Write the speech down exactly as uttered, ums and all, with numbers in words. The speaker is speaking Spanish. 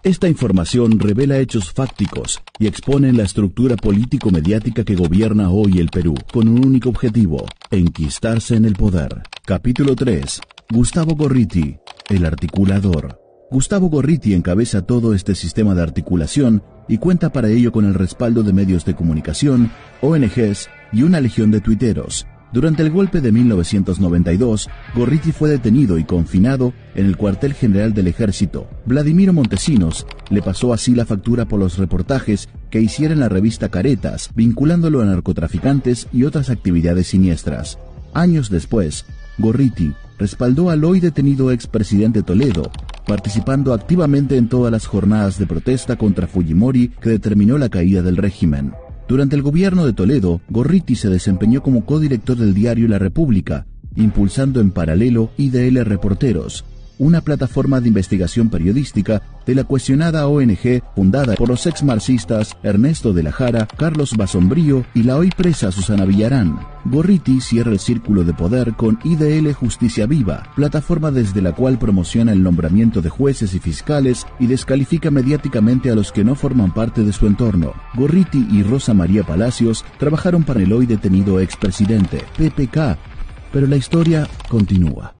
Esta información revela hechos fácticos y expone la estructura político-mediática que gobierna hoy el Perú, con un único objetivo: enquistarse en el poder. Capítulo tres. Gustavo Gorriti, el articulador. Gustavo Gorriti encabeza todo este sistema de articulación y cuenta para ello con el respaldo de medios de comunicación, O N Ges y una legión de tuiteros. Durante el golpe de mil novecientos noventa y dos, Gorriti fue detenido y confinado en el cuartel general del ejército. Vladimiro Montesinos le pasó así la factura por los reportajes que hiciera en la revista Caretas, vinculándolo a narcotraficantes y otras actividades siniestras. Años después, Gorriti respaldó al hoy detenido expresidente Toledo, participando activamente en todas las jornadas de protesta contra Fujimori que determinó la caída del régimen. Durante el gobierno de Toledo, Gorriti se desempeñó como codirector del diario La República, impulsando en paralelo I D L Reporteros, una plataforma de investigación periodística de la cuestionada O N Ge fundada por los ex-marxistas Ernesto de la Jara, Carlos Basombrío y la hoy presa Susana Villarán. Gorriti cierra el círculo de poder con I D L Justicia Viva, plataforma desde la cual promociona el nombramiento de jueces y fiscales y descalifica mediáticamente a los que no forman parte de su entorno. Gorriti y Rosa María Palacios trabajaron para el hoy detenido expresidente, P P K, pero la historia continúa.